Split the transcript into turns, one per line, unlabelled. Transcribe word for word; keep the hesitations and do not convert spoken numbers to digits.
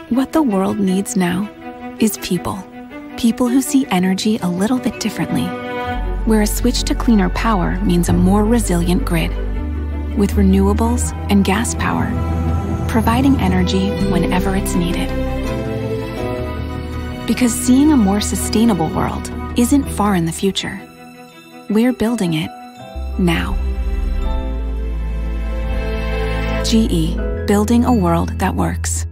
What the world needs now is people. People who see energy a little bit differently, where a switch to cleaner power means a more resilient grid, with renewables and gas power, providing energy whenever it's needed. Because seeing a more sustainable world isn't far in the future. We're building it now. G E, building a world that works.